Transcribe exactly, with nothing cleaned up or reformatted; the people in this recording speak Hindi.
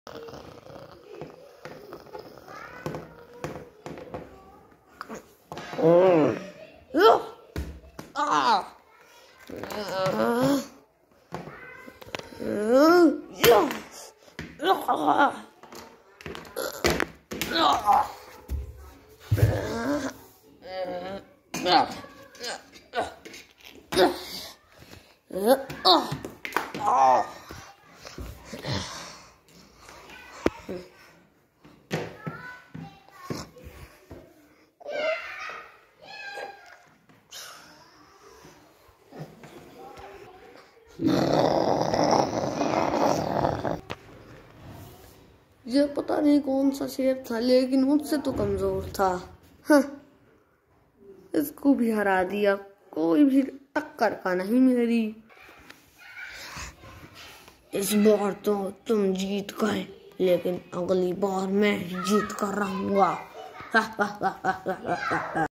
ये पता नहीं कौन सा शेर था, लेकिन मुझसे तो कमजोर था। हाँ, इसको भी हरा दिया, कोई भी टक्कर का नहीं मेरी। इस बार तो तुम जीत गए, लेकिन अगली बार मैं जीत कर रहूंगा।